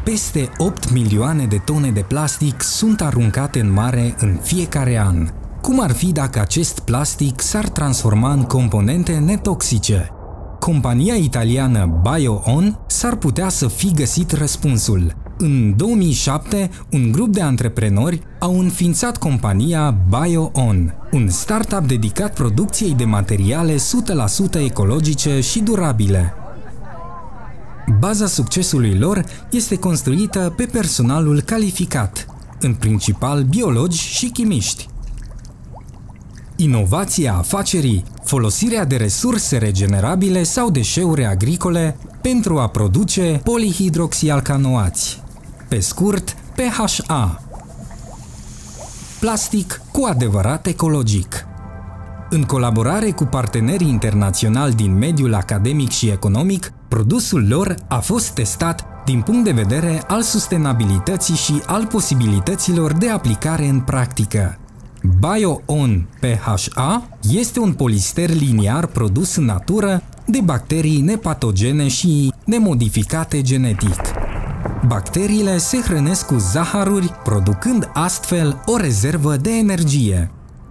Peste 8 milioane de tone de plastic sunt aruncate în mare în fiecare an. Cum ar fi dacă acest plastic s-ar transforma în componente netoxice? Compania italiană BioOn s-ar putea să fi găsit răspunsul. În 2007, un grup de antreprenori au înființat compania BioOn, un startup dedicat producției de materiale 100% ecologice și durabile. Baza succesului lor este construită pe personalul calificat, în principal biologi și chimiști. Inovația afacerii, folosirea de resurse regenerabile sau deșeuri agricole pentru a produce polihidroxialcanoați, pe scurt PHA. Plastic cu adevărat ecologic. În colaborare cu partenerii internaționali din mediul academic și economic, produsul lor a fost testat din punct de vedere al sustenabilității și al posibilităților de aplicare în practică. BioOn PHA este un polister liniar produs în natură de bacterii nepatogene și nemodificate genetic. Bacteriile se hrănesc cu zahăruri, producând astfel o rezervă de energie.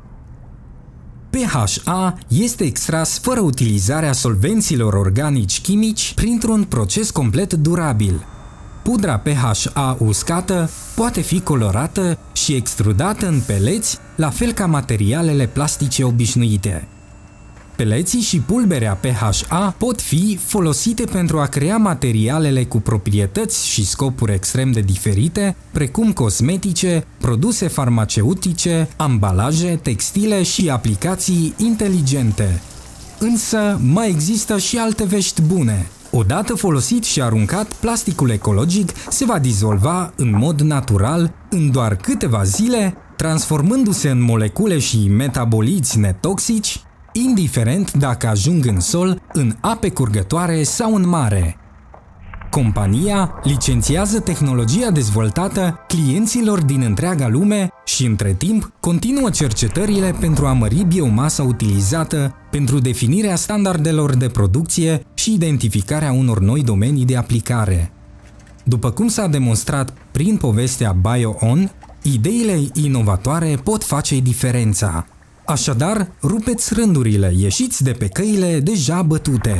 PHA este extras fără utilizarea solvenților organici chimici printr-un proces complet durabil. Pudra PHA uscată poate fi colorată și extrudată în peleți, la fel ca materialele plastice obișnuite. Peleții și pulberea PHA pot fi folosite pentru a crea materialele cu proprietăți și scopuri extrem de diferite, precum cosmetice, produse farmaceutice, ambalaje, textile și aplicații inteligente. Însă mai există și alte vești bune. Odată folosit și aruncat, plasticul ecologic se va dizolva în mod natural în doar câteva zile, transformându-se în molecule și metaboliți netoxici, indiferent dacă ajung în sol, în ape curgătoare sau în mare. Compania licențiază tehnologia dezvoltată clienților din întreaga lume și, între timp, continuă cercetările pentru a mări biomasa utilizată pentru definirea standardelor de producție și identificarea unor noi domenii de aplicare. După cum s-a demonstrat prin povestea BioOn, ideile inovatoare pot face diferența. Așadar, rupeți rândurile, ieșiți de pe căile deja bătute.